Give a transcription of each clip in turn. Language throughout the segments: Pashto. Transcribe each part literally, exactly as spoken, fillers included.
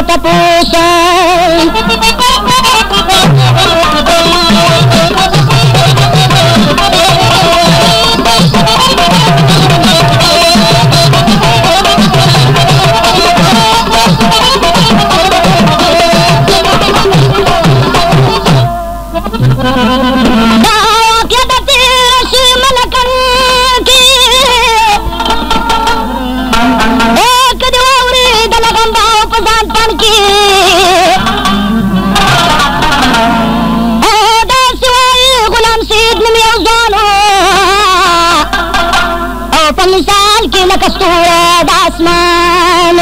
tapusan. मिसाल की लकस्तूर आसमान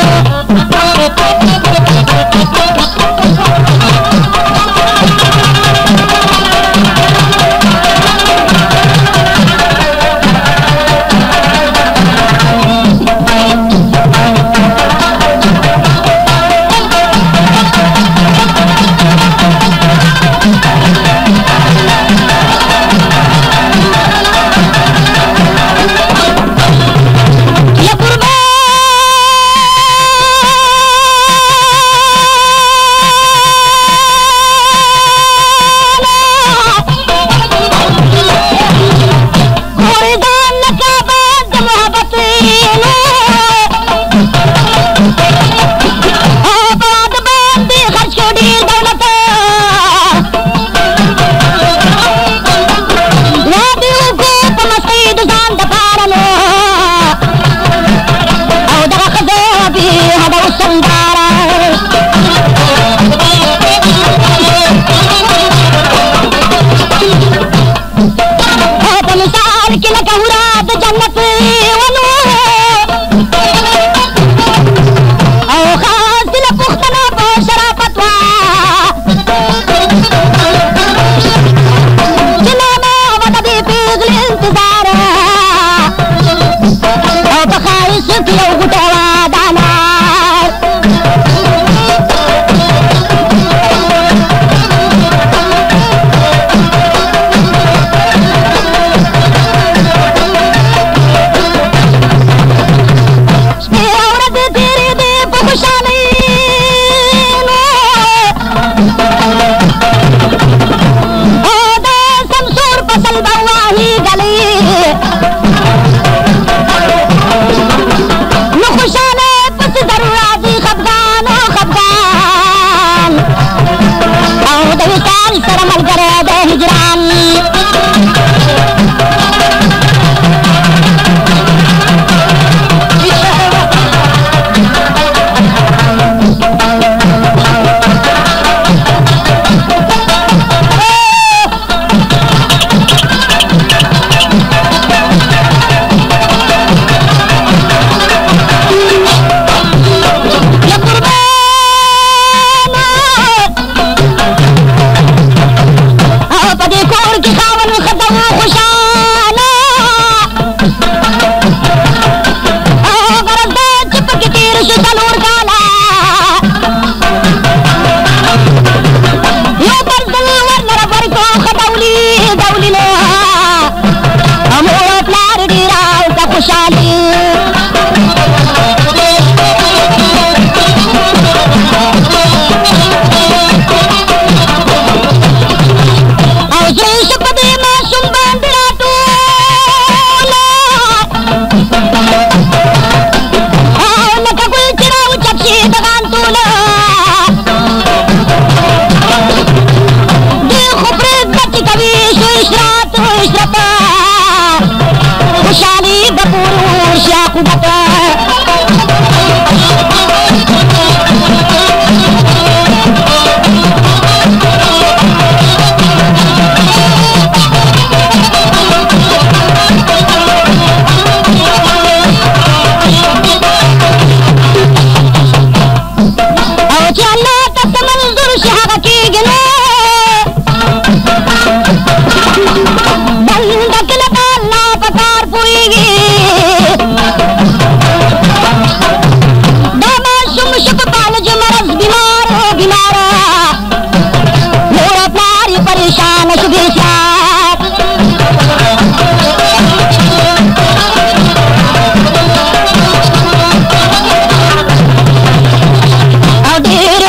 Dear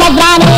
नजराने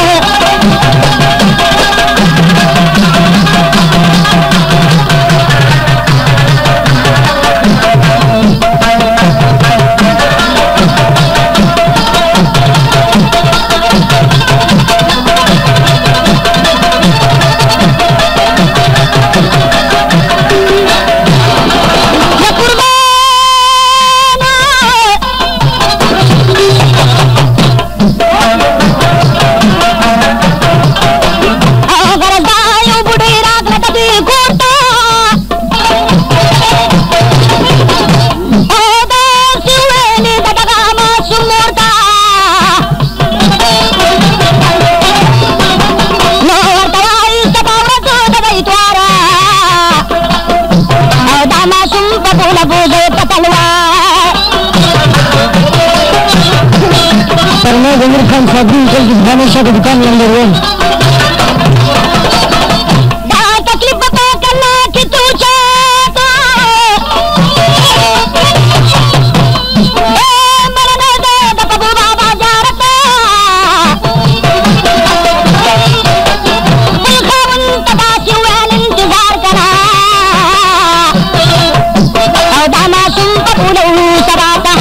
जमीर खान साहब हमेशा की दुकान नंबर वन तकलीफ बता करना कि तू चाहता मरने दे बबू बाबा जारता बिलखावन तबासी वाल इंतजार करा और दामा सुन पपूलू सबाता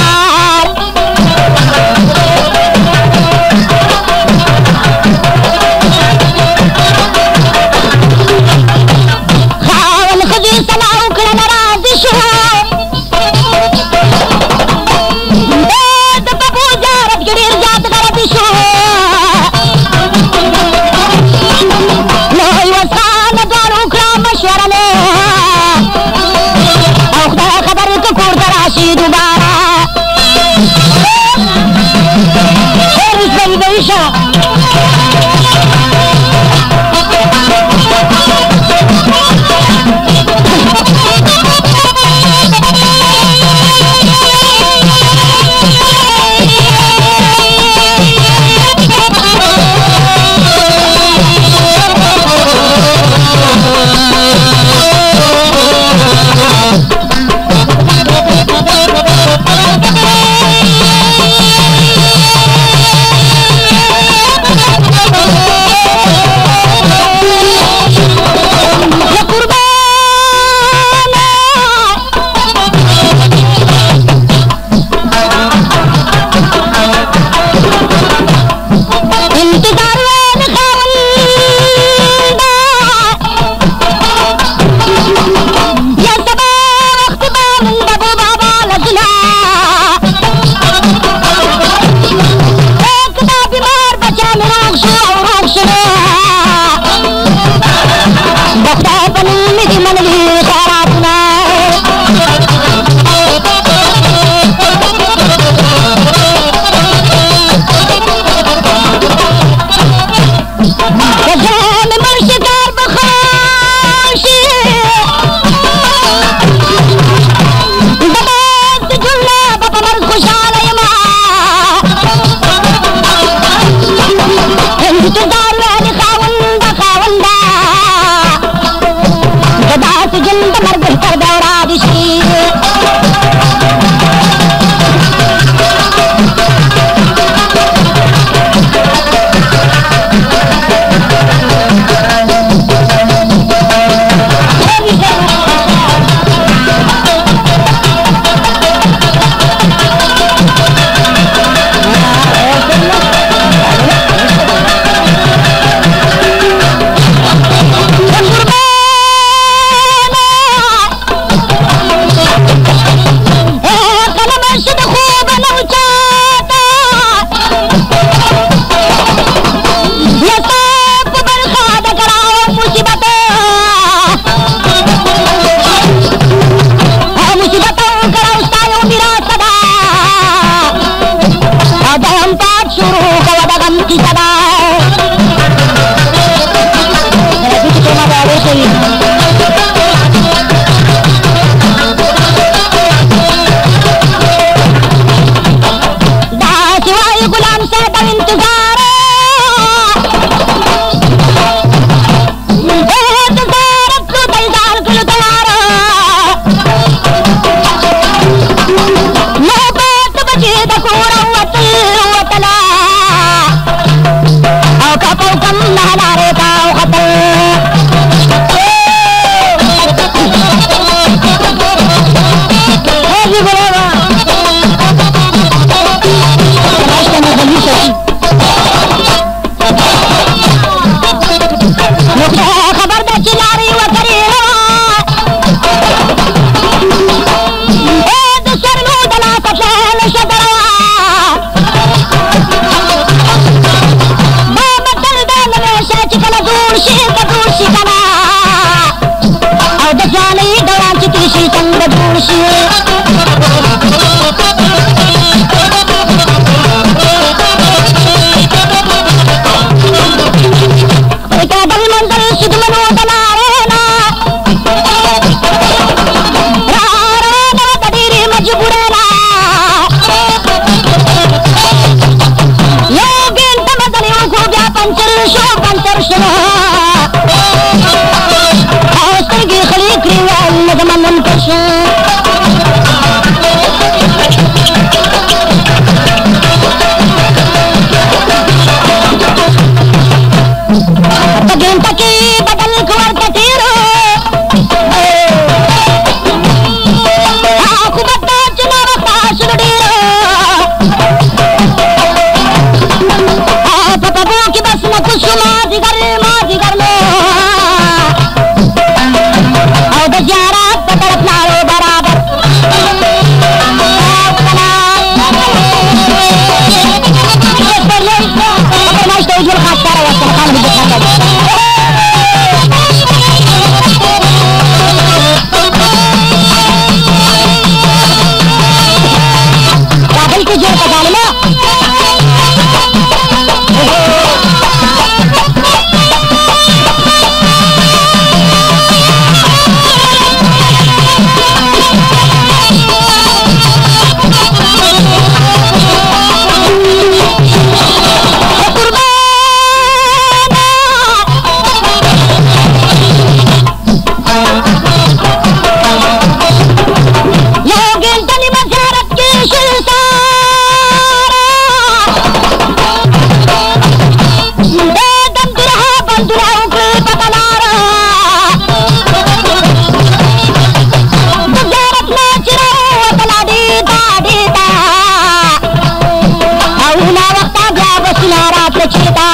چیتا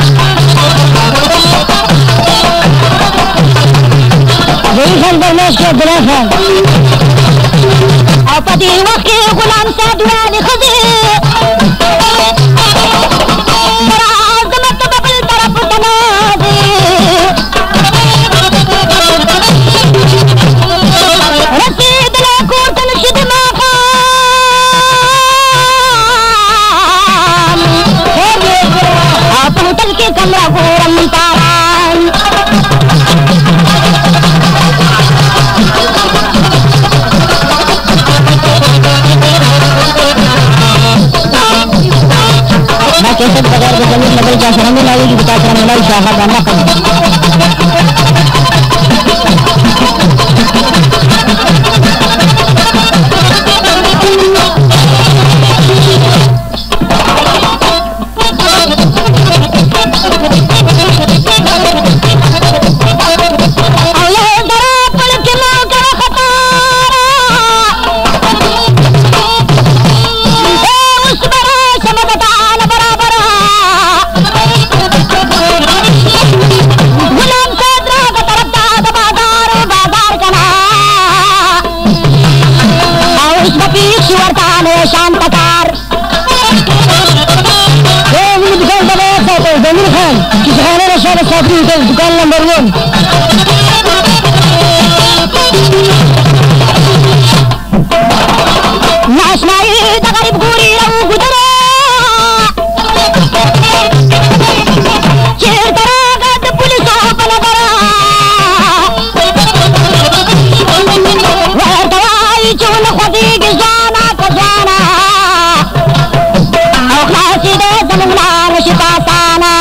وہی خان برناش کے عبداللہ خان او پا دی وقت کی غلام سعد والی خزی براز دمت ببل طرف تنازی رسید لاکور تنشد ماقام او پا ہوتل کے کمرہ گورم پاران मैं कैसे बगैर जमीन लगल जा शर्म लागी बता शर्म लाई शाह गाना कम शांतकार जमीर खान किसान रशा साथी दुकान नंबर वन नाशनाई तकरीब पूरी रहू गुजरा चेर तरागत पुलिस ओपन करा वह दवाई चून खुदी की जाना को जाना और खासी दे जमुना नशिता साना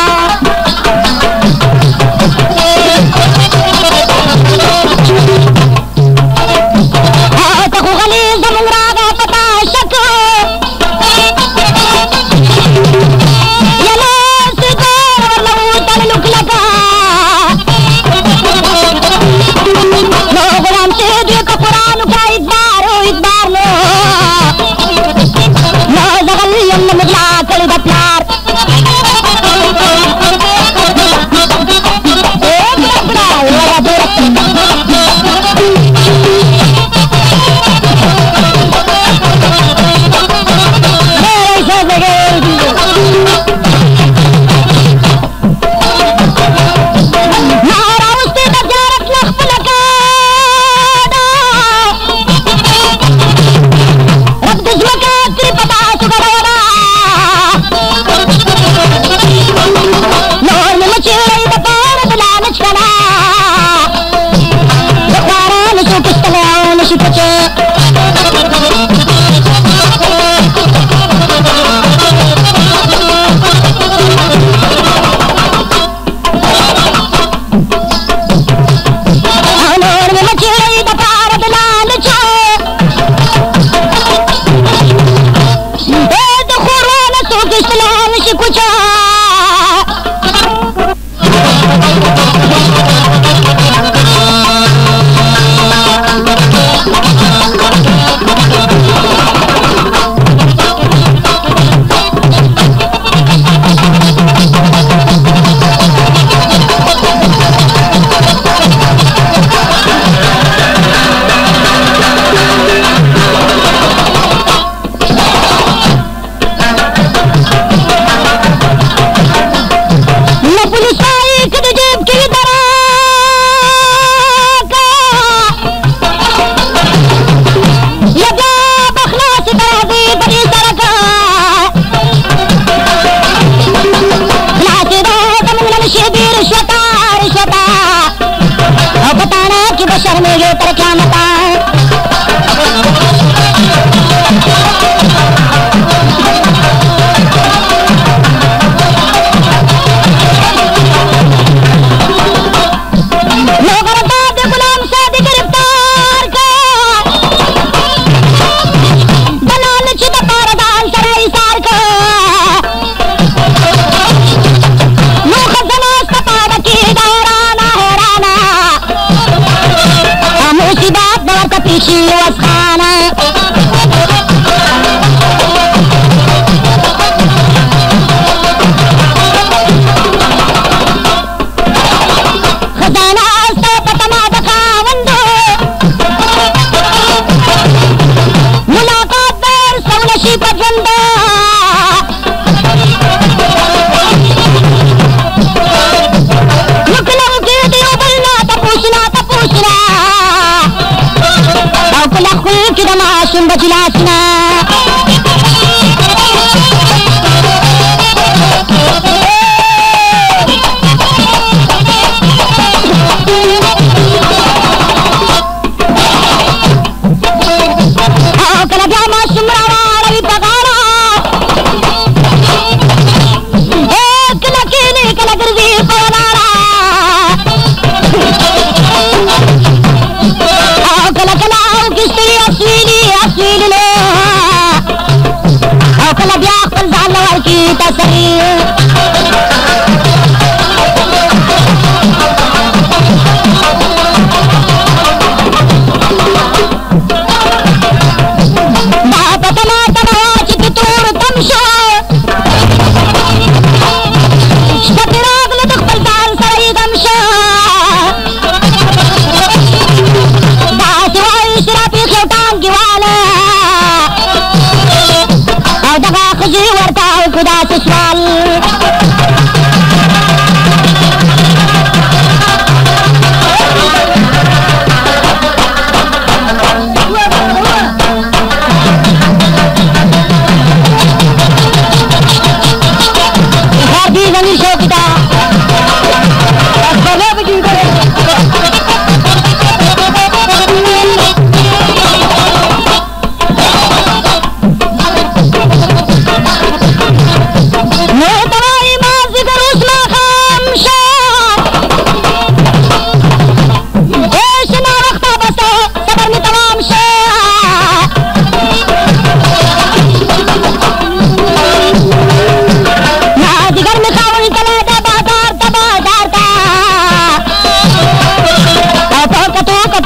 शर्मेगे पर क्या बताएं She was Hannah.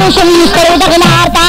कुसुम करू दगनारता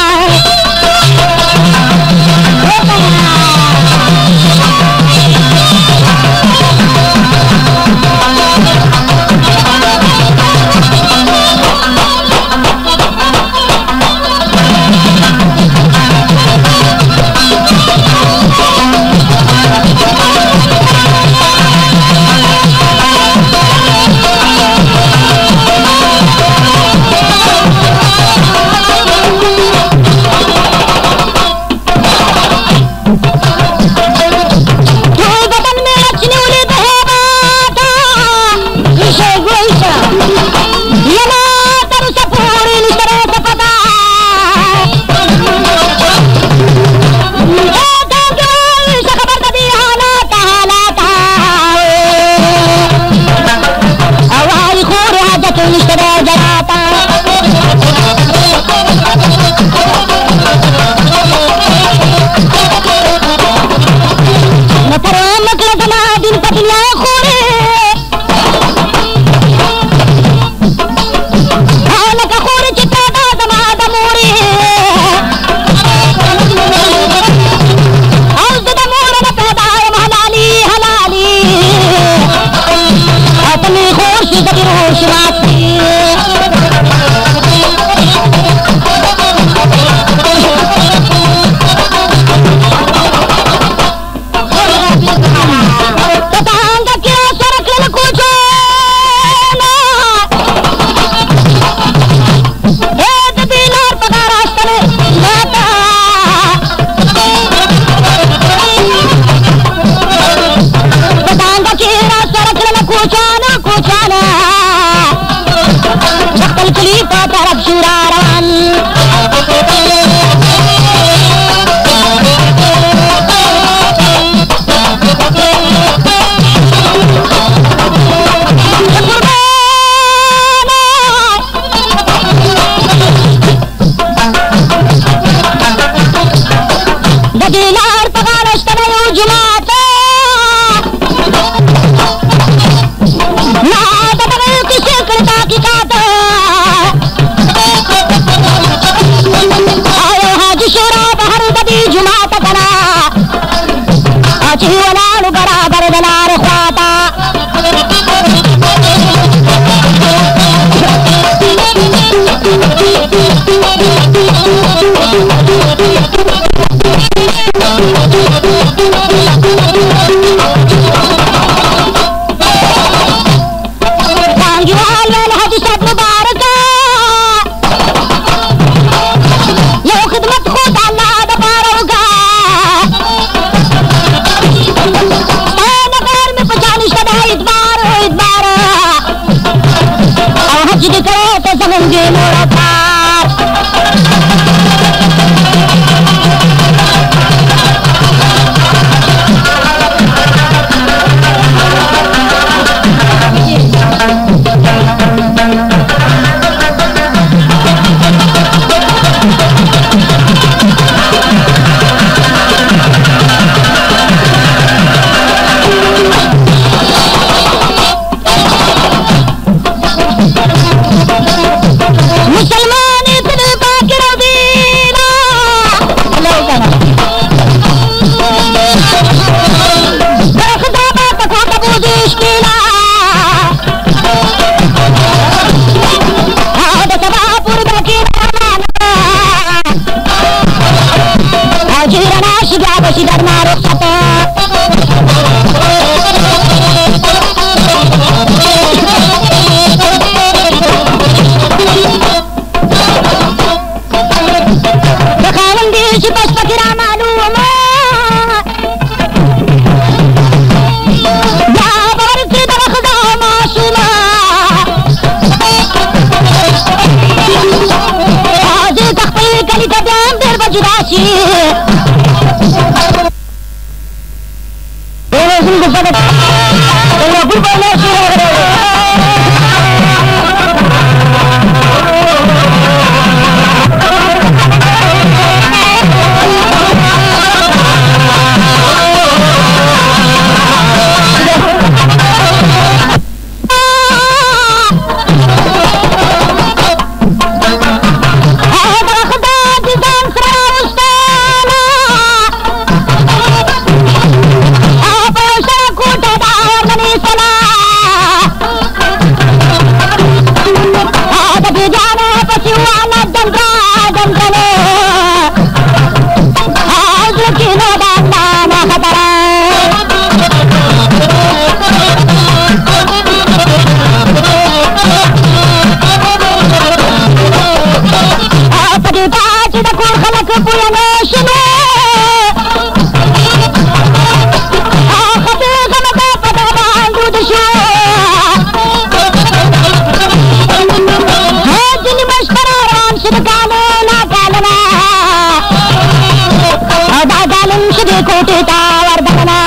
फूटता वर्धना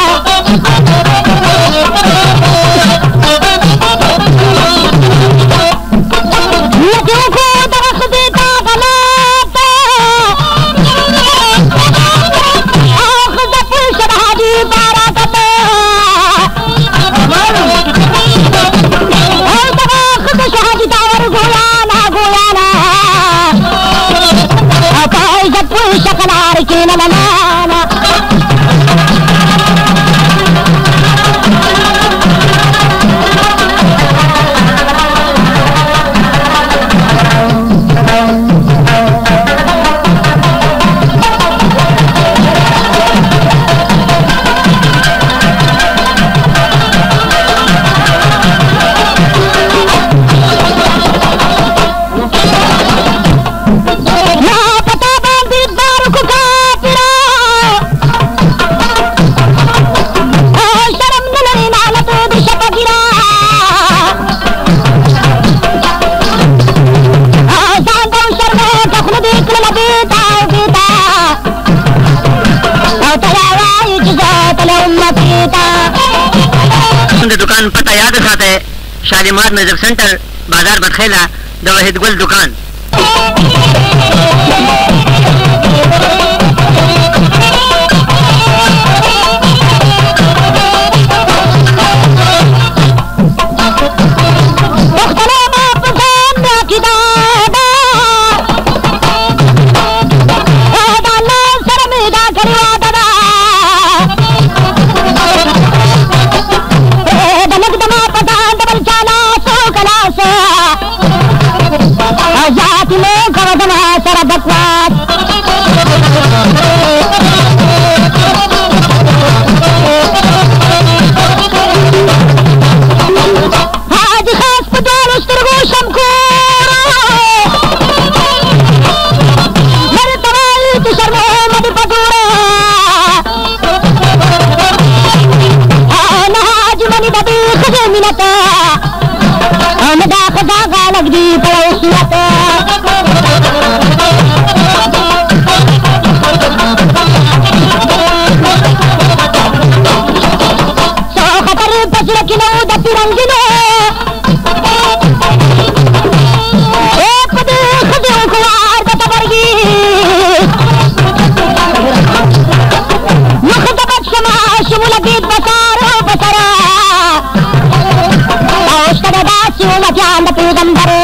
नदियों को दरख्त देता गलाता आखिर शराजी पारा कता और दरख्त शहाजी तावर गोयाना गोयाना अपाई जब शकनार की नमनाना दुकान पता याद साथे शालीमार म्यूजिक सेंटर बाजार बदखेला दवाहिद गुल दुकान जाति में करदना सर बकवास आज खास पदार उस्तरगो शमकोर मेरे तवाई तो शर्मो मद पटूरा आज मनी दबी खजे मिनता अनदा खजा का लगदी पड़ोसियत सो खतर पसर किनो दती रंगिनो एक पद खजो खुआर बतबरगी मुखदबत शमा शुमुलतीत बसारो बसरा Siwajanda Pigambare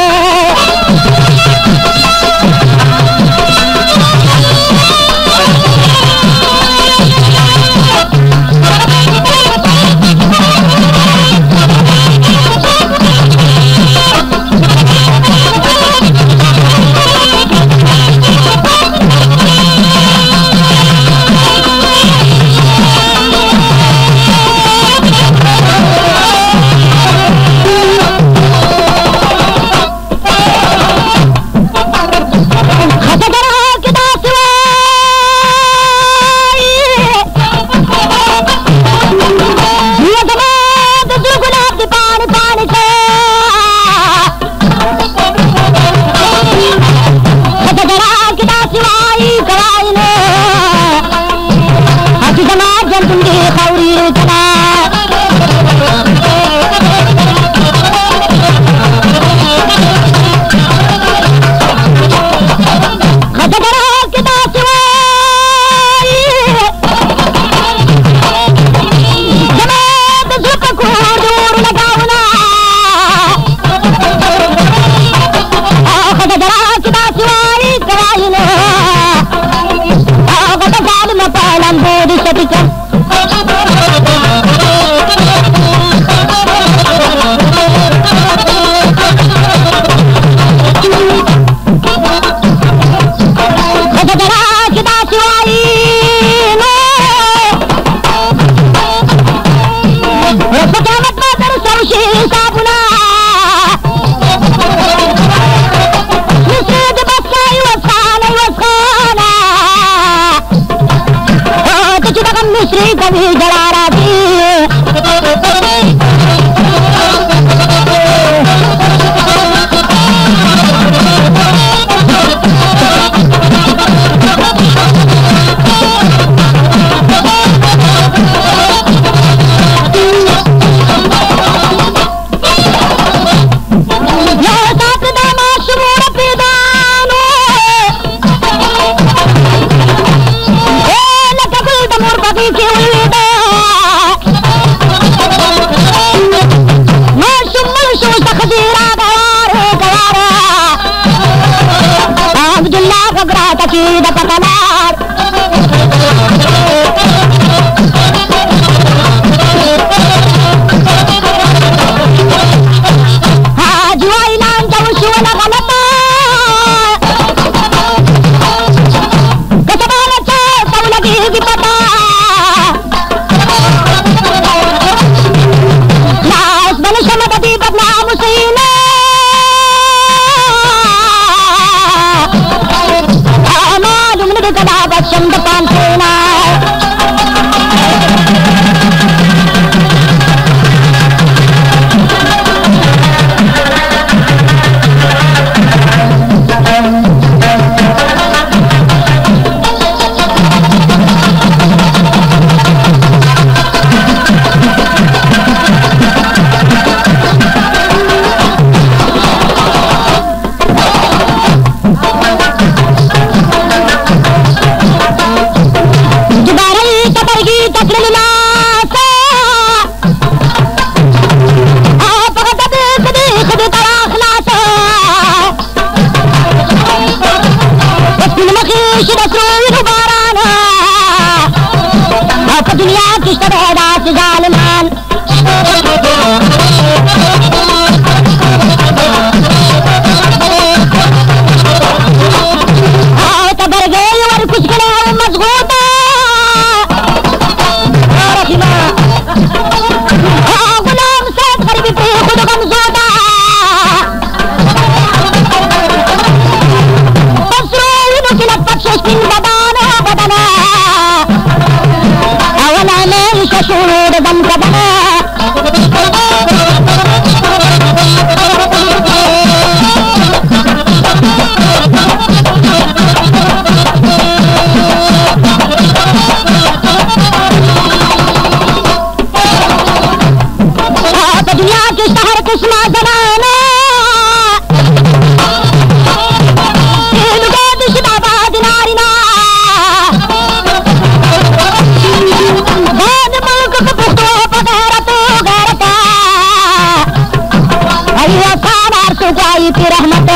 मुर्शिद सूर बाराना आप दुनिया की शबहदास जालिमान आओ तबर गए और कुछ गले मजबूत गुलाम से गरीबी पे खुद कमजोदा बसरूर की लपट से बदाना बदना अवला में शशूर दम बदना दुनिया के शहर कुसमा जनाना दिशदाबाद नारिना बाद मुल्क को पुख्तो पगैरत गैरता अल्लाह सानार सुजाई की रहमत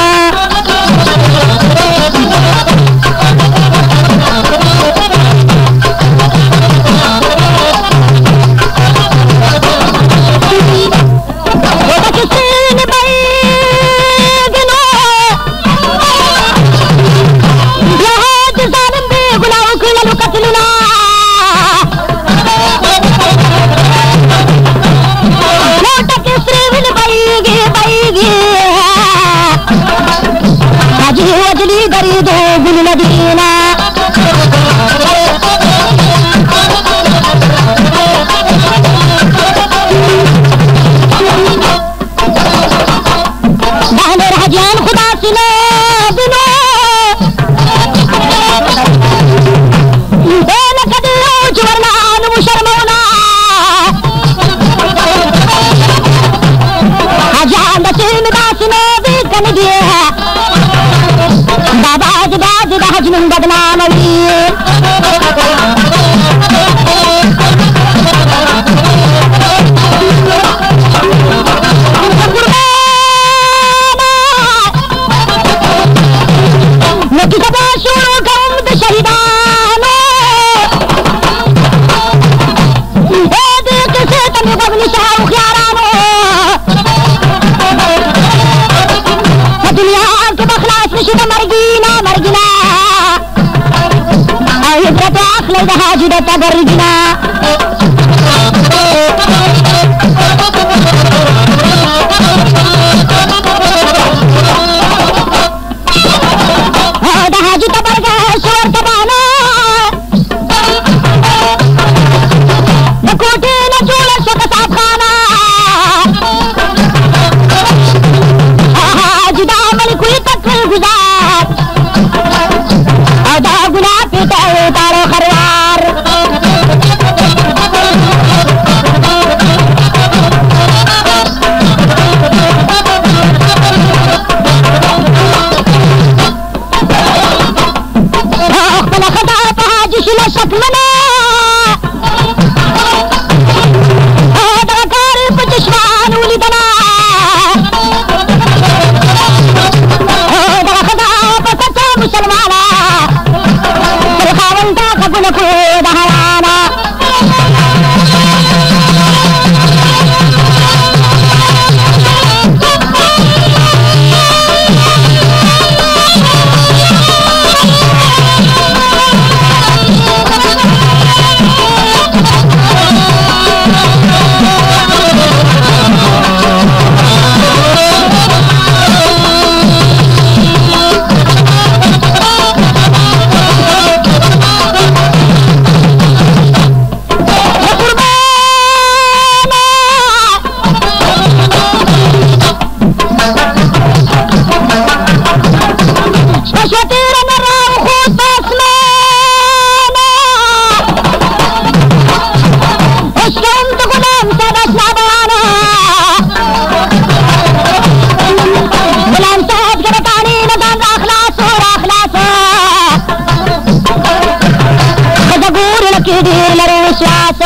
अजली गरी दो गुल मदीना बहने हजान खुदा सिले दिनो बेल कदलो जुवरनान मुशरमौना हजान दसिन दासिने भी कन दिए बाबा जदाज हजनुम बदनाम शहीदानो किसे तम बगनी शाह ख्यारानो दुनिया के बखलास निशिद मरगिना मरगिना इब्रत अखल हाजिर तबरगिना हाजी तबरगा शोर तबाना कोटे न चूड़ा शोक साफ खाना जुदा मल कोई तक गुजार आधा गुना पीता तारो खरवार जिसने सकमना दरकार पचश्वान उली दना दरखदा पकता मुसलमाना सरखावंता कबुल को दहराना श्वास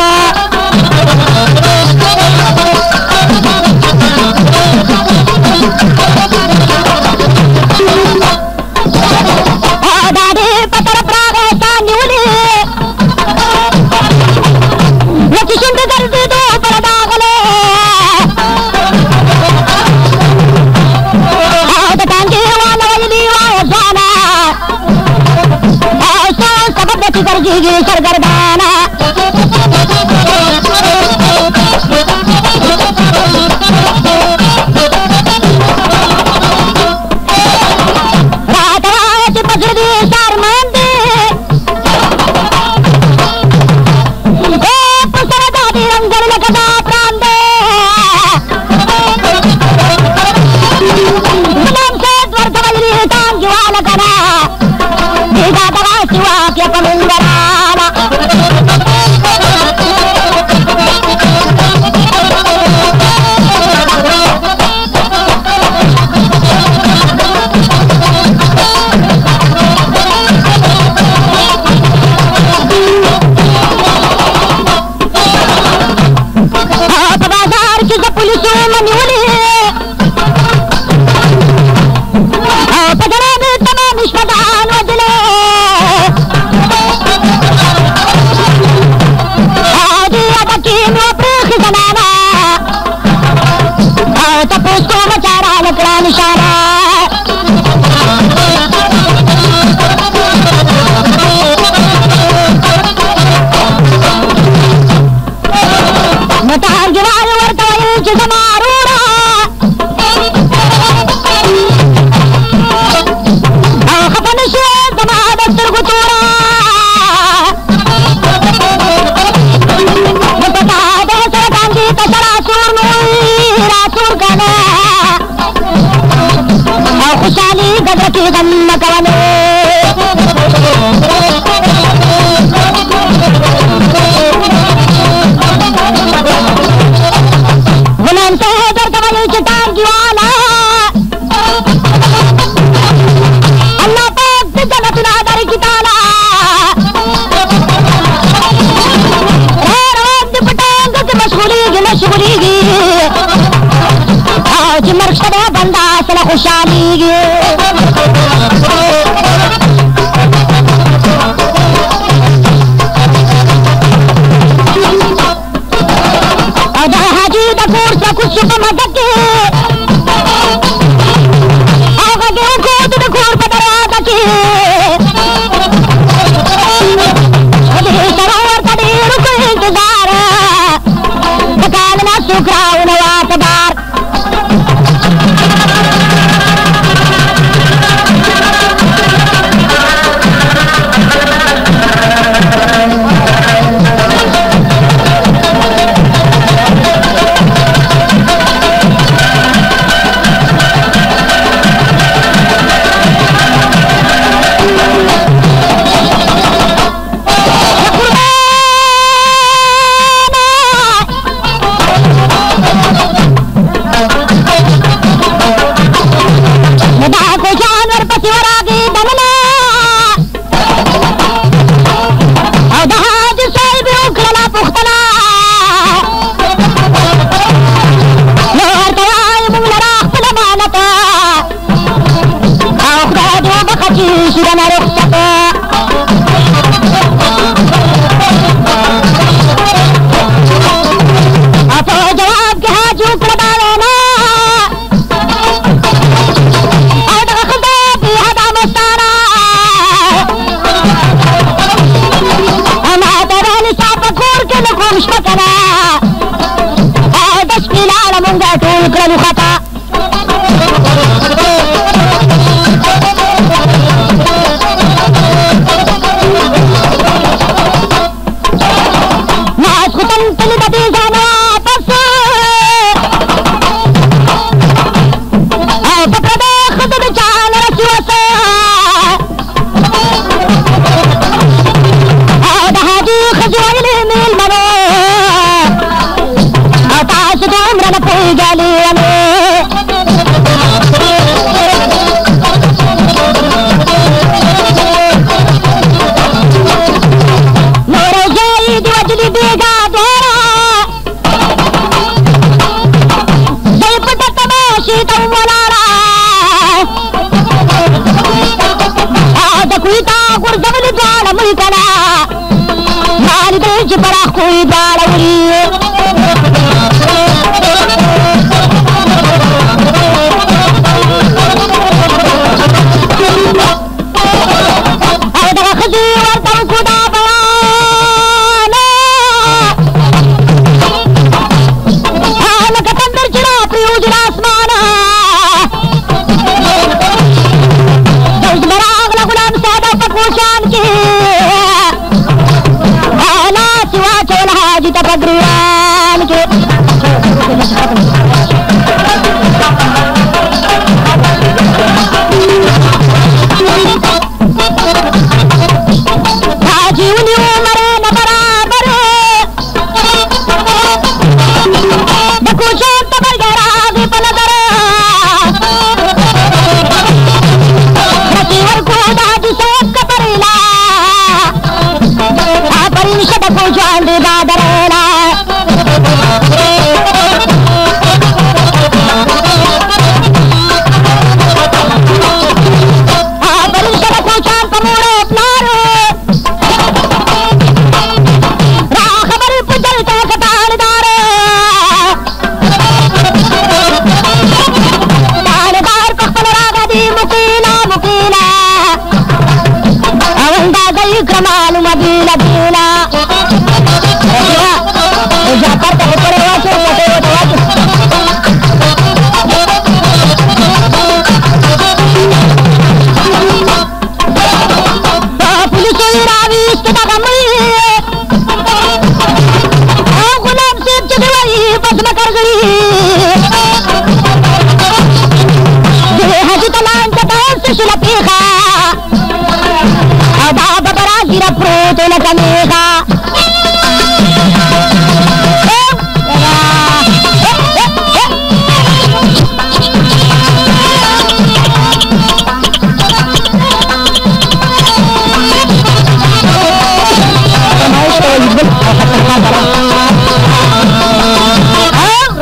दादे पतर ګرځېږي سرګردانه راته وایه چې په زړه دې سارمان دی په سره دا دې رنګل لکه دا پران دی غلام صاحب ورته ویلي ټانګې واله که نه دې دا دغسې واقع په مونږ راله په بازار کې زه پولیسو منیولې او په ګڼه مې تمام شپدان وجلې او دې اده کې مې وپرېښې زنانه او تپوس کومه چا راله کړه نشانه نو ټانګېوالو ورته ویل چې زما وروڼه او خفه نه شوې زما د سترګو توره نو په تا د سره ټانګې ته سره سور نو راسور که نه او خوشحالي ګزره کې غم مه کولې غلام صاحب ورته ویل چې ټانګې واله الله پاک د جنتونه درکړي تاله روان دې په ټانګه کې مشغولېږي مشغولېږي او چې مرګ شته دی بنده سره خوشحالېږي او د حاجي د کور څخه کوز شو په مزه کې او غږ یې وکړ د کور په دروازه کې دې سره ورته ډېر وکړ انتظار د کال نه څوک راونه واته بار شیرانه رخصته او په جواب کې حاجي وکړه دا وینا او دغه ښځه بې حده مستانه ما ته ویلې ستا په کور کې نه کوم شته که نه او د شپې لاړه مونږ ټول کړلو خطا ماسخوتن تللي د دې ځانه واپس او په پردۍ ښځه د چا نه رسي وسه او د حاجي ښځې ویلې مېلمنو او تاسو دومره نه پوهېږلې ولې نورې ځایي د وجلې بېګا دواړه زه یې پټه تماشې ته ولاړه او د کوهي ته غورځولې دواړه مړي که نه ما لیدې چې پراخ کوهي دواړه وړي او دغه ښځې ورته وکړو دا بیان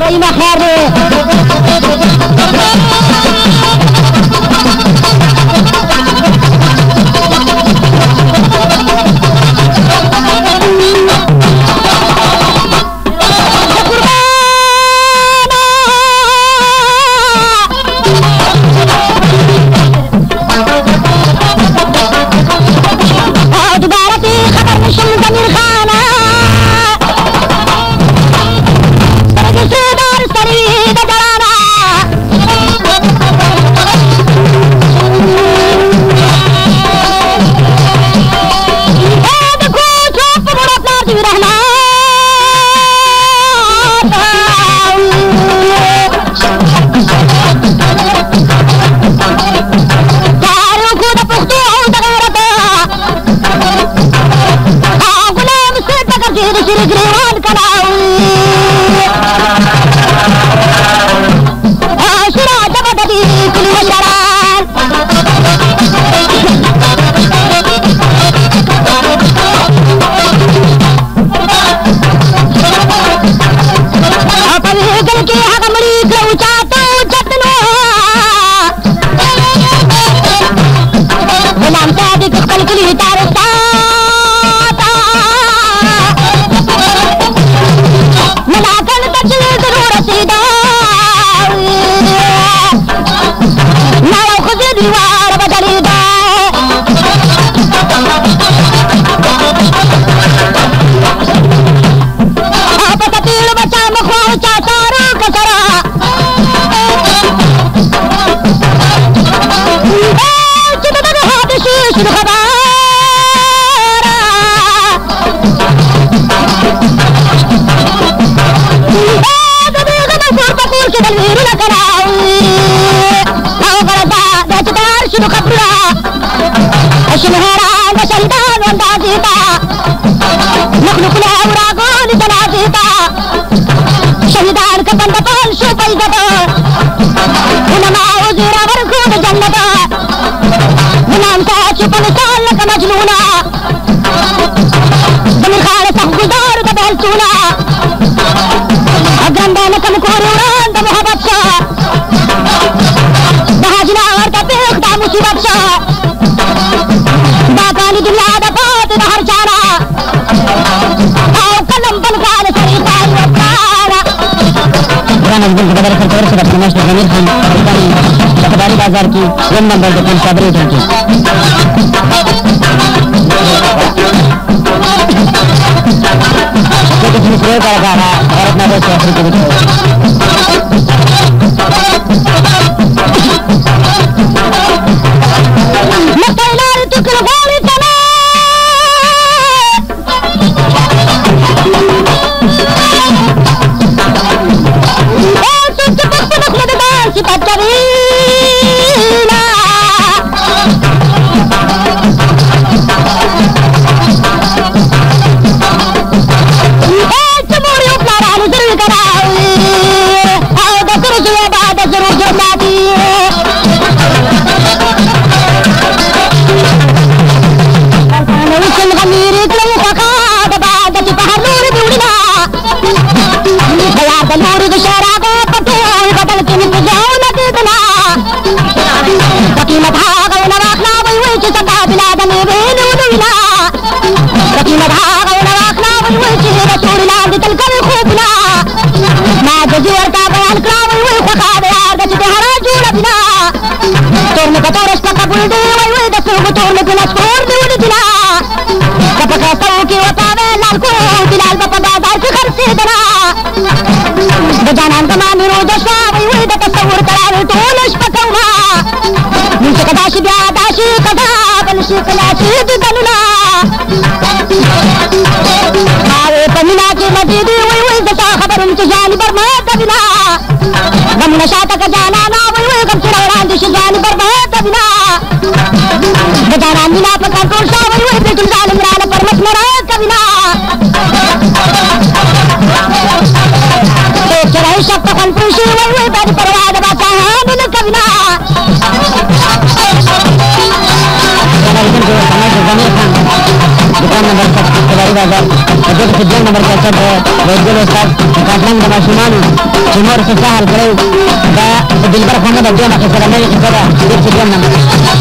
वही मैं खैर शहीदान का बंद पाल शो पल गदा उनमा उजरा वरखूद जन्नता गुलाम सा चुपन साल का मजनूना जमीन खाल सखुदार का बहल चूना अगंदान कम कोरुरान दा मोहब्बत सा बहाजना और दा पेख दा मुसीबत सा बाकानी दुनिया दा बात दा हर जाना आओ कलम बन खाल सरी पाल वकारा पुराना दिन के बदल कर से रखना है जमीर खान सफारी बाजार की वन नंबर दुकान साबरी की तो कुछ भी प्रयोग कर रहा है और अपना देश अफ्रीका में मत तू कर गोली चला नशा तक जाना ना वही कब चिराना दिश जान पर बहुत बिना बजाना मिला पर कंट्रोल सा वही वही बिल्कुल जालिम राना पर मत मरा कबिना तो चराई सब तक कंट्रोल से वही वही बैठ परवाह दबाता है बिन कबिना दुकान नंबर सत्ताईस बाजार دغه چې دوه نمبر کیسټ ویډیو استاد کاټلنګ د ماشومانو چې مور څه سهال کړو دا د دلبر خانه د دوه مخې سره نوې کیسه ده چې دوه نمبر